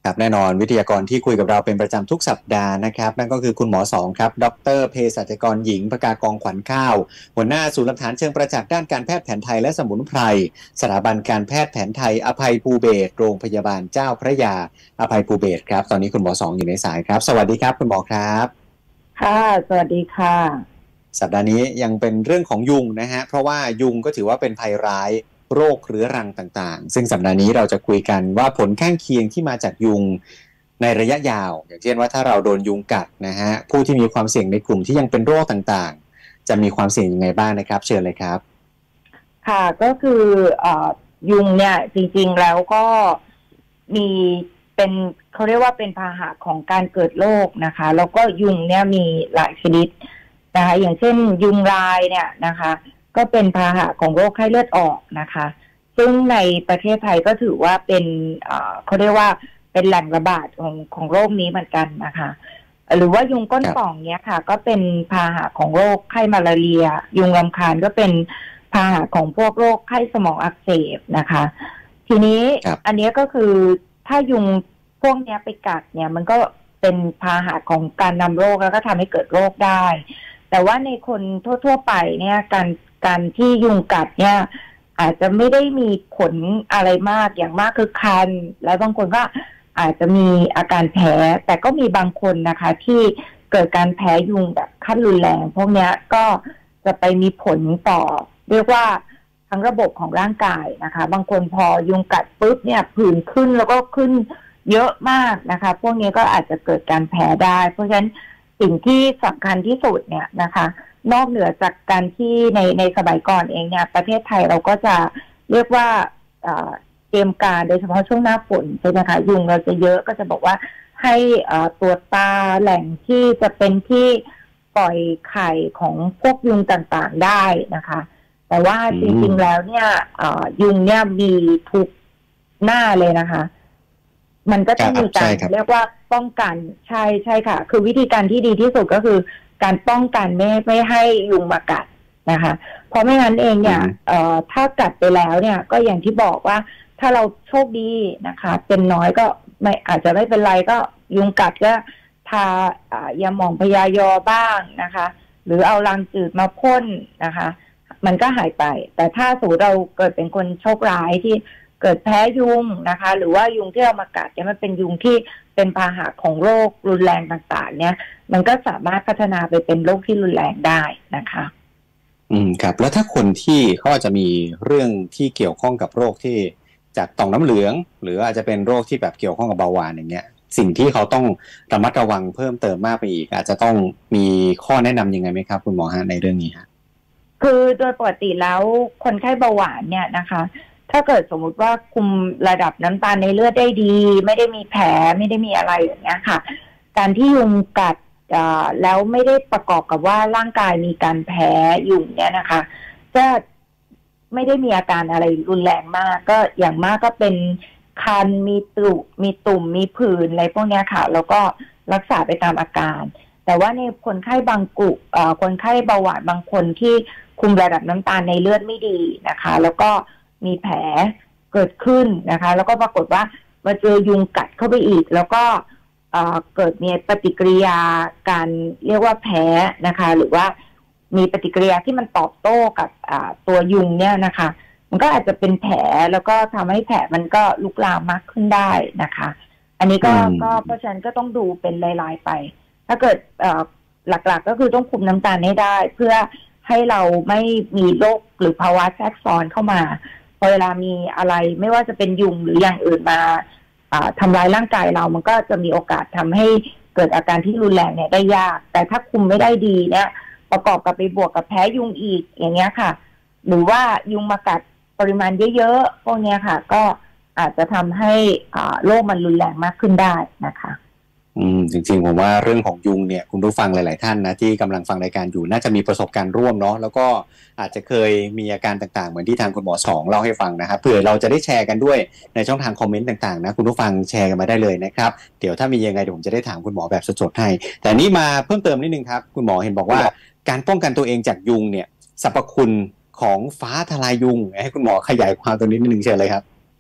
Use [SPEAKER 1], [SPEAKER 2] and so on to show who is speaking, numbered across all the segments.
[SPEAKER 1] ครับแน่นอนวิทยากรที่คุยกับเราเป็นประจำทุกสัปดาห์นะครับนั่นก็คือคุณหมอสองครับดรเภสัชกรหญิงภกากองขวัญข้าวหัวหน้าศูนย์หลักฐานเชิงประจักษ์ด้านการแพทย์แผนไทยและสมุนไพรสถาบันการแพทย์แผนไทยอภัยภูเบศรโรงพยาบาลเจ้าพระยาอภัยภูเบศรครับตอนนี้คุณหมอสองอยู่ในสายครับสวัสดีครับคุณหมอครับ
[SPEAKER 2] ค่ะสวัสดีค่ะ
[SPEAKER 1] สัปดาห์นี้ยังเป็นเรื่องของยุงนะฮะเพราะว่ายุงก็ถือว่าเป็นภัยร้ายโรคเรื้อรังต่างๆซึ่งสัปดาห์นี้เราจะคุยกันว่าผลข้างเคียงที่มาจากยุงในระยะยาวอย่างเช่นว่าถ้าเราโดนยุงกัดนะฮะผู้ที่มีความเสี่ยงในกลุ่มที่ยังเป็นโรคต่างๆจะมีความเสี่ยงยังไงบ้างนะครับเชิญเลยครับ
[SPEAKER 2] ค่ะก็คือยุงเนี่ยจริงๆแล้วก็มีเป็นเขาเรียกว่าเป็นพาหะของการเกิดโรคนะคะแล้วก็ยุงเนี่ยมีหลายชนิดนะคะอย่างเช่นยุงลายเนี่ยนะคะก็เป็นพาหะของโรคไข้เลือดออกนะคะซึ่งในประเทศไทยก็ถือว่าเป็นเขาเรียกว่าเป็นแหล่งระบาดของโรคนี้เหมือนกันนะคะหรือว่ายุงก้นป่องเนี่ยค่ะก็เป็นพาหะของโรคไข้มาลาเรียยุงลำคาญก็เป็นพาหะของพวกโรคไข้สมองอักเสบนะคะทีนี้อันนี้ก็คือถ้ายุงพวกนี้ไปกัดเนี่ยมันก็เป็นพาหะของการนำโรคแล้วก็ทำให้เกิดโรคได้แต่ว่าในคนทั่วๆไปเนี่ยการที่ยุงกัดเนี่ยอาจจะไม่ได้มีผลอะไรมากอย่างมากคือคันแล้วบางคนก็อาจจะมีอาการแพ้แต่ก็มีบางคนนะคะที่เกิดการแพ้ยุงแบบขั้นรุนแรงพวกนี้ก็จะไปมีผลต่อเรียกว่าทั้งระบบของร่างกายนะคะบางคนพอยุงกัดปุ๊บเนี่ยผื่นขึ้นแล้วก็ขึ้นเยอะมากนะคะพวกนี้ก็อาจจะเกิดการแพ้ได้เพราะฉะนั้นสิ่งที่สำคัญที่สุดเนี่ยนะคะนอกเหนือจากการที่ในสมัยก่อนเองเนี่ยประเทศไทยเราก็จะเรียกว่าเตรียมการโดยเฉพาะช่วงหน้าฝนใช่ไหมคะยุงเราจะเยอะก็จะบอกว่าให้ตรวจตาแหล่งที่จะเป็นที่ปล่อยไข่ของพวกยุงต่างๆได้นะคะแต่ว่าจริงๆแล้วเนี่ยยุงเนี่ยมีทุกหน้าเลยนะคะมันก็ต้องมีการเรียกว่าป้องกันใช่ค่ะคือวิธีการที่ดีที่สุดก็คือการป้องกันไม่ให้ยุงมากัดนะคะเพราะไม่งั้นเองเนี่ยถ้ากัดไปแล้วเนี่ยก็อย่างที่บอกว่าถ้าเราโชคดีนะคะเป็นน้อยก็ไม่อาจจะไม่เป็นไรก็ยุงกัดก็ทายาหม่องพยายอบ้างนะคะหรือเอารังจืดมาพ่นนะคะมันก็หายไปแต่ถ้าสมมติเราเกิดเป็นคนโชคร้ายที่เกิดแพ้ยุงนะคะหรือว่ายุงที่เรามากัดเนี่ยมันเป็นยุงที่เป็นพาหะของโรครุนแรงต่างๆเนี่ยมันก็สามารถพัฒนาไปเป็นโรคที่รุนแรงได้นะคะ
[SPEAKER 1] ครับแล้วถ้าคนที่เขาอาจจะมีเรื่องที่เกี่ยวข้องกับโรคที่จากต่อมน้ำเหลืองหรืออาจจะเป็นโรคที่แบบเกี่ยวข้องกับเบาหวานอย่างเงี้ยสิ่งที่เขาต้องระมัดระวังเพิ่มเติมมากไปอีกอาจจะต้องมีข้อแนะนำยังไงไหมครับคุณหมอฮะในเรื่องนี้ฮะ
[SPEAKER 2] คือโดยปกติแล้วคนไข้เบาหวานเนี่ยนะคะถ้าเกิดสมมุติว่าคุมระดับน้ำตาลในเลือดได้ดีไม่ได้มีแผลไม่ได้มีอะไรอย่างเงี้ยค่ะการที่ยุงกัดแล้วไม่ได้ประกอบกับว่าร่างกายมีการแพ้ยุงเนี่ยนะคะจะไม่ได้มีอาการอะไรรุนแรงมากก็อย่างมากก็เป็นคันมีตุ่มมีผื่นอะไรพวกนี้ค่ะแล้วก็รักษาไปตามอาการแต่ว่าในคนไข้บางกลุ่มคนไข้เบาหวานบางคนที่คุมระดับน้ำตาลในเลือดไม่ดีนะคะแล้วก็มีแผลเกิดขึ้นนะคะแล้วก็ปรากฏว่ามาเจอยุงกัดเข้าไปอีกแล้วก็เกิดมีปฏิกิริยาการเรียกว่าแพ้นะคะหรือว่ามีปฏิกิริยาที่มันตอบโต้กับตัวยุงเนี่ยนะคะมันก็อาจจะเป็นแผลแล้วก็ทำให้แผลมันก็ลุกลามมากขึ้นได้นะคะอันนี้ก็เพราะฉะนั้นก็ต้องดูเป็นรายๆไปถ้าเกิดหลักๆก็คือต้องคุมน้ำตาลให้ได้เพื่อให้เราไม่มีโรคหรือภาวะแทรกซ้อนเข้ามาพอเวลามีอะไรไม่ว่าจะเป็นยุงหรืออย่างอื่นมาทำร้ายร่างกายเรามันก็จะมีโอกาสทำให้เกิดอาการที่รุนแรงเนี่ยได้ยากแต่ถ้าคุมไม่ได้ดีเนี่ยประกอบกับไปบวกกับแพ้ยุงอีกอย่างเงี้ยค่ะหรือว่ายุงมากัดปริมาณเยอะๆพวกเนี้ยค่ะก็อาจจะทำให้โรคมันรุนแรงมากขึ้นได้นะคะ
[SPEAKER 1] จริงๆผมว่าเรื่องของยุงเนี่ยคุณผู้ฟังหลายๆท่านนะที่กำลังฟังรายการอยู่น่าจะมีประสบการณ์ร่วมเนาะแล้วก็อาจจะเคยมีอาการต่างๆเหมือนที่ทางคุณหมอสองเล่าให้ฟังนะครับเผื่อเราจะได้แชร์กันด้วยในช่องทางคอมเมนต์ต่างๆนะคุณผู้ฟังแชร์กันมาได้เลยนะครับเดี๋ยวถ้ามียังไงเดี๋ยวผมจะได้ถามคุณหมอแบบสดๆให้แต่นี้มาเพิ่มเติมนิดนึงครับคุณหมอเห็นบอกว่าการป้องกันตัวเองจากยุงเนี่ยสรรพคุณของฟ้าทลายยุงให้คุณหมอขยายความตรงนี้นิดนึงเชิญเลยครับ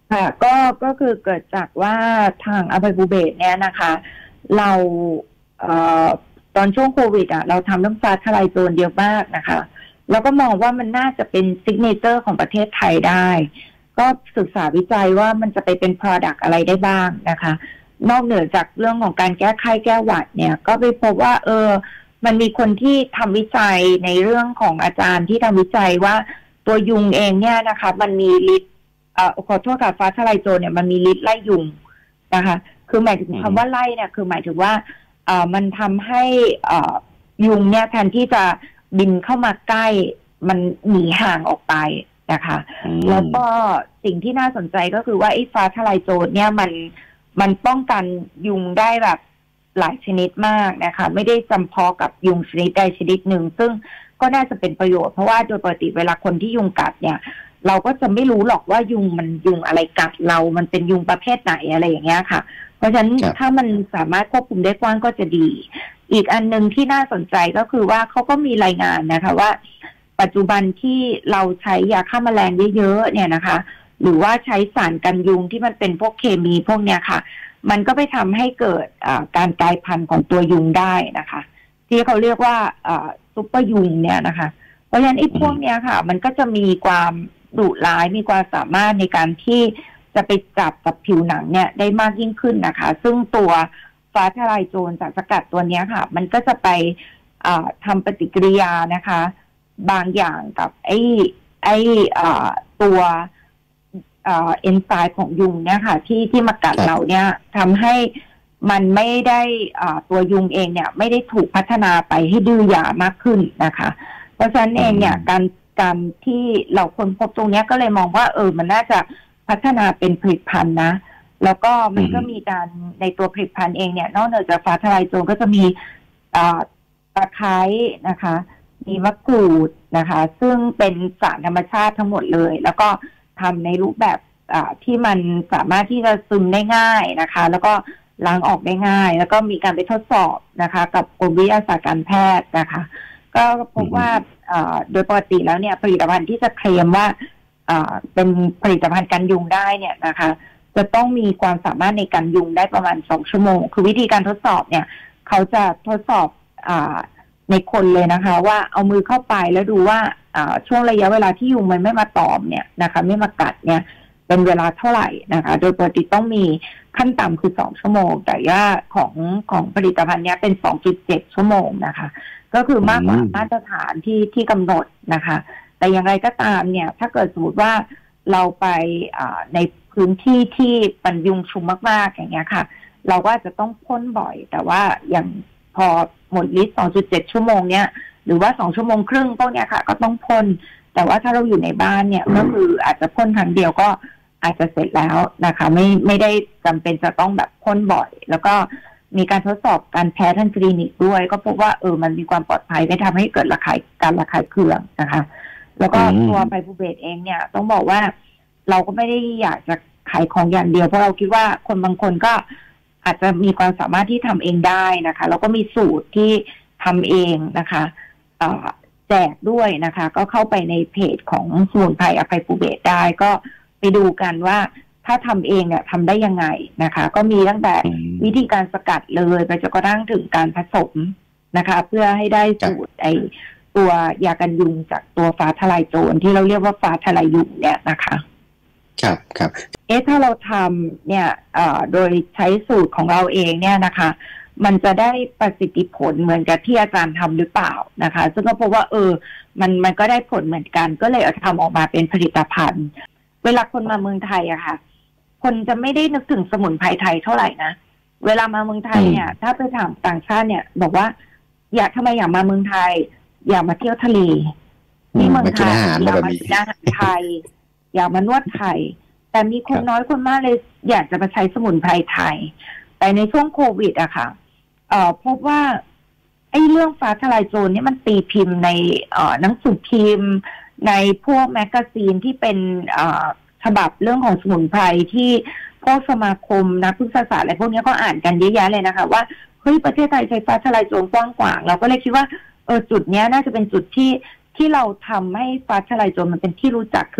[SPEAKER 2] ค่ะก็คือเกิดจากว่าทางอภัยภูเบศรเนี่ยนะคะเราเอ่อตอนช่วงโควิดเราทำเรื่องฟ้าทลายโจรเยอะมากนะคะแล้วก็มองว่ามันน่าจะเป็นซิกเนเจอร์ของประเทศไทยได้ก็ศึกษาวิจัยว่ามันจะไปเป็น product อะไรได้บ้างนะคะนอกเหนือจากเรื่องของการแก้ไข้แก้หวัดเนี่ยก็ไปพบว่ามันมีคนที่ทำวิจัยในเรื่องของอาจารย์ที่ทำวิจัยว่าตัวยุงเองเนี่ยนะคะมันมีฤทธิ์ขอโทษค่ะฟ้าทลายโจรเนี่ยมันมีฤทธิ์ไล่ยุงนะคะคือหมายถึงคำว่าไล่เนี่ยคือหมายถึงว่ามันทำให้ยุงเนี่ยแทนที่จะบินเข้ามาใกล้มันหนีห่างออกไปนะคะแล้วก็สิ่งที่น่าสนใจก็คือว่าไอ้ฟ้าทลายโจรเนี่ยมันป้องกันยุงได้แบบหลายชนิดมากนะคะไม่ได้จำเพาะกับยุงชนิดใดชนิดหนึ่งซึ่งก็น่าจะเป็นประโยชน์เพราะว่าโดยปกติเวลาคนที่ยุงกัดเนี่ยเราก็จะไม่รู้หรอกว่ายุงมันยุงอะไรกัดเรามันเป็นยุงประเภทไหนอะไรอย่างเงี้ยค่ะเพราะฉะนั้นถ้ามันสามารถควบคุมได้กว้างก็จะดีอีกอันนึงที่น่าสนใจก็คือว่าเขาก็มีรายงานนะคะว่าปัจจุบันที่เราใช้ยาฆ่าแมลงเยอะๆเนี่ยนะคะหรือว่าใช้สารกันยุงที่มันเป็นพวกเคมีพวกเนี้ยค่ะมันก็ไปทำให้เกิดการกลายพันธุ์ของตัวยุงได้นะคะที่เขาเรียกว่าซุปเปอร์ยุงเนี่ยนะคะเพราะฉะนั้นไอ้พวกเนี้ยค่ะมันก็จะมีความดุร้ายมีความสามารถในการที่จะไปจับกับผิวหนังเนี่ยได้มากยิ่งขึ้นนะคะซึ่งตัวฟ้าทลายโจรสารสกัดตัวเนี้ยค่ะมันก็จะไปทำปฏิกิริยานะคะบางอย่างกับไอ้ตัวเอนไซม์ของยุงเนี่ยค่ะที่มากัดเราเนี่ยทำให้มันไม่ได้ตัวยุงเองเนี่ยไม่ได้ถูกพัฒนาไปให้ดื้อยามากขึ้นนะคะเพราะฉะนั้นเองเนี่ยการที่เราค้นพบตรงนี้ก็เลยมองว่ามันน่าจะพัฒนาเป็นผลิตภัณฑ์นะแล้วก็มันก็มีการในตัวผลิตภัณฑ์เองเนี่ยนอกเหนือจากฟ้าทลายโจรก็จะมีตะไคร้นะคะมีมะกรูดนะคะซึ่งเป็นสารธรรมชาติทั้งหมดเลยแล้วก็ทำในรูปแบบที่มันสามารถที่จะซึมได้ง่ายนะคะแล้วก็ล้างออกได้ง่ายแล้วก็มีการไปทดสอบนะคะกับกรมวิทยาศาสตร์การแพทย์นะคะก็พบว่าโดยปกติแล้วเนี่ยผลิตภัณฑ์ที่จะเคลมว่าเป็นผลิตภัณฑ์กันยุงได้เนี่ยนะคะจะต้องมีความสามารถในการยุงได้ประมาณ2 ชั่วโมงคือวิธีการทดสอบเนี่ยเขาจะทดสอบในคนเลยนะคะว่าเอามือเข้าไปแล้วดูว่าช่วงระยะเวลาที่ยุงมันไม่มาตอมเนี่ยนะคะไม่มากัดเนี่ยเป็นเวลาเท่าไหร่นะคะโดยปกติต้องมีขั้นต่ำคือ2 ชั่วโมงแต่ว่าของผลิตภัณฑ์นี้เป็น 2.7 ชั่วโมงนะคะก็คือมากกว่ามาตรฐานที่กำหนดนะคะแต่อย่างไรก็ตามเนี่ยถ้าเกิดสมมติว่าเราไปในพื้นที่ที่มันยุงชุมมากๆอย่างเงี้ยค่ะเราก็จะต้องพ่นบ่อยแต่ว่าอย่างพอหมดฤทธิ์ 2.7 ชั่วโมงเนี่ยหรือว่า2 ชั่วโมงครึ่งพวกเนี้ยค่ะก็ต้องพ่นแต่ว่าถ้าเราอยู่ในบ้านเนี่ยก็คืออาจจะพ่นครั้งเดียวก็อาจจะเสร็จแล้วนะคะไม่ได้จำเป็นจะต้องแบบพ่นบ่อยแล้วก็มีการทดสอบการแพ้ทางคลินิกด้วยก็พบว่ามันมีความปลอดภัยไม่ทำให้เกิดการระคายเคืองนะคะแล้วก็ตัวไพบูเบตเองเนี่ยต้องบอกว่าเราก็ไม่ได้อยากจะขายของอย่างเดียวเพราะเราคิดว่าคนบางคนก็อาจจะมีความสามารถที่ทำเองได้นะคะแล้วก็มีสูตรที่ทำเองนะคะแจกด้วยนะคะก็เข้าไปในเพจของสมุนไพรอภัยภูเบศรได้ก็ไปดูกันว่าถ้าทำเองเนี่ยทำได้ยังไงนะคะก็มีตั้งแต่วิธีการสกัดเลยไปจนกระทั่งถึงการผสมนะคะเพื่อให้ได้สูตรตัวยากันยุงจากตัวฟ้าทลายโจรที่เราเรียกว่าฟ้าทลายยุงเนี่ยนะคะ
[SPEAKER 1] ครับ
[SPEAKER 2] ถ้าเราทำเนี่ยโดยใช้สูตรของเราเองเนี่ยนะคะมันจะได้ประสิทธิผลเหมือนกับที่อาจารย์ทำหรือเปล่านะคะซึ่งก็พบว่ามันก็ได้ผลเหมือนกันก็เลยเอาทำออกมาเป็นผลิตภัณฑ์เวลาคนมาเมืองไทยอะค่ะคนจะไม่ได้นึกถึงสมุนไพรไทยเท่าไหร่นะเวลามาเมืองไทยเนี่ยถ้าไปถามต่างชาติเนี่ยบอกว่าทำไมอยากมาเมืองไทยอยากมาเที่ยวทะเลที่เมืองไทยอยากมากินอาหารไทยอยากมานวดไทยแต่มีคนน้อยคนมากเลยอยากจะมาใช้สมุนไพรไทยแต่ในช่วงโควิดอะค่ะพบว่าไอ้เรื่องฟ้าทลายโจรนี่มันตีพิมพ์ในหนังสือพิมพ์ในพวกแมกกาซีนที่เป็นฉบับเรื่องของสมุนไพรที่พวกสมาคมนักพฤกษศาสตร์อะไรพวกนี้ก็อ่านกันเยอะแยะเลยนะคะว่าเฮ้ยประเทศไทยใช้ฟ้าทลายโจรกว้างขวางเราก็เลยคิดว่าจุดนี้น่าจะเป็นจุดที่เราทำให้ฟ้าทลายโจรมันเป็นที่รู้จักคือ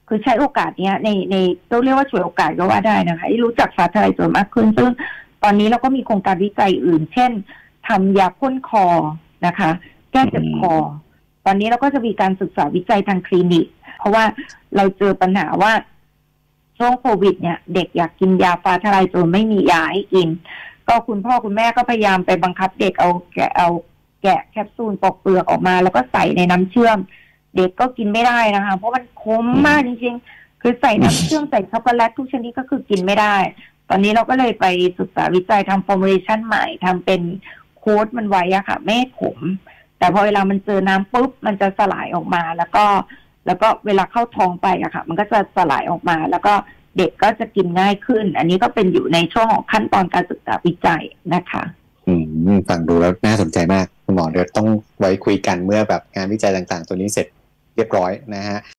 [SPEAKER 2] คือใช้โอกาสเนี้ยในต้องเรียกว่าฉวยโอกาสก็ว่าได้นะคะที่รู้จักฟ้าทะลายโจรมากขึ้นซึ่งตอนนี้เราก็มีโครงการวิจัยอื่น เช่นทำยาพ่นคอนะคะ แก้เจ็บคอตอนนี้เราก็จะมีการศึกษาวิจัยทางคลินิกเพราะว่าเราเจอปัญหาว่าช่วงโควิดเนี่ยเด็กอยากกินยาฟ้าทะลายโจรไม่มียาให้กินก็คุณพ่อคุณแม่ก็พยายามไปบังคับเด็กเอาแกะแคปซูลปอกเปลือกออกมาแล้วก็ใส่ในน้ำเชื่อมเด็กก็กินไม่ได้นะคะเพราะมันขมมากจริงๆคือใส่น้ำเชื่อมใส่ช็อกโกแลตทุกชนิดก็คือกินไม่ได้ตอนนี้เราก็เลยไปศึกษาวิจัยทำฟอร์มูเลชันใหม่ทำเป็นโค้ดมันไว้อะค่ะไม่ขมแต่พอเวลามันเจอน้ำปุ๊บมันจะสลายออกมาแล้วก็เวลาเข้าท้องไปอะค่ะมันก็จะสลายออกมาแล้วก็เด็กก็จะกินง่ายขึ้นอันนี้ก็เป็นอยู่ในช่วงของขั้นตอนการศึกษาวิจัยนะคะ
[SPEAKER 1] ฟังดูแล้วน่าสนใจมากคุณหมอเดี๋ยวต้องไว้คุยกันเมื่อแบบงานวิจัยต่างๆตัวนี้เสร็จเรียบร้อยนะฮะ